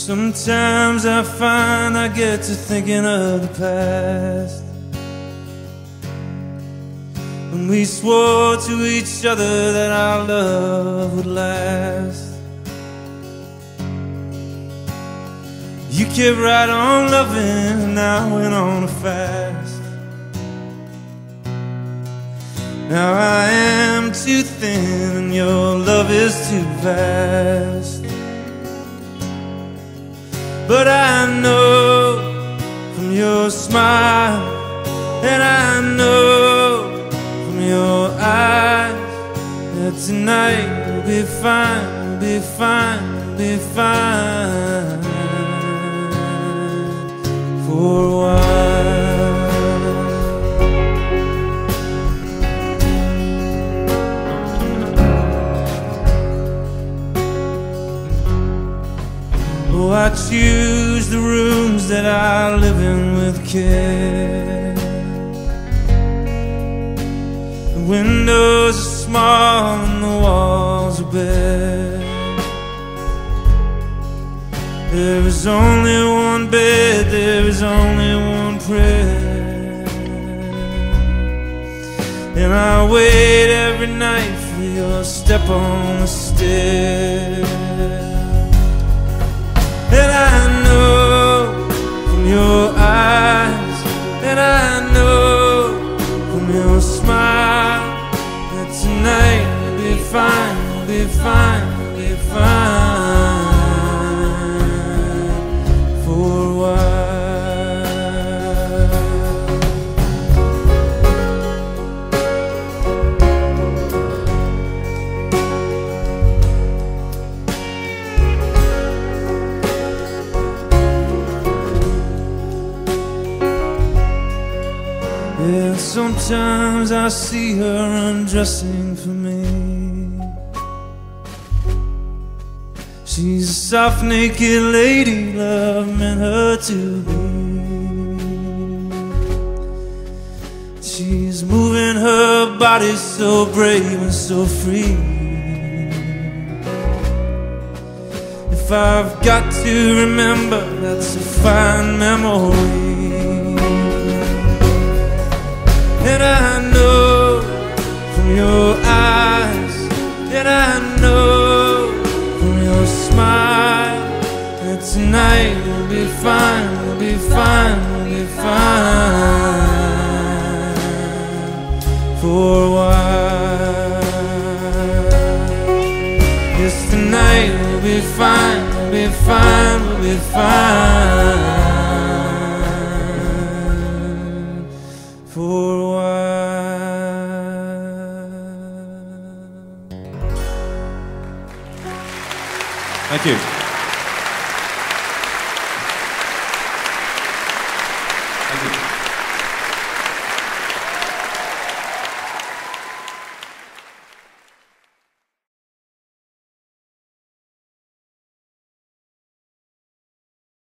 Sometimes I find I get to thinking of the past, when we swore to each other that our love would last. You kept right on loving, and I went on a fast. Now I am too thin, and your love is too vast. But I know from your smile, and I know from your eyes, that tonight we'll be fine, we'll be fine, we'll be fine for a while. Oh, I choose the rooms that I live in with care. The windows are small and the walls are bare. There is only one bed, there is only one prayer, and I wait every night for your step on the stair. And I know from your eyes, and I know from your smile, that tonight we'll be fine, we'll be fine, we'll be fine for a while. Yeah, sometimes I see her undressing for me. She's a soft, naked lady love meant her to be. She's moving her body so brave and so free. If I've got to remember, that's a fine memory. And I know from your eyes, and I know from your smile, that tonight we'll be fine, we'll be fine, we'll be fine for a while. Yes, tonight we'll be fine, we'll be fine, we'll be fine for a while. Thank you.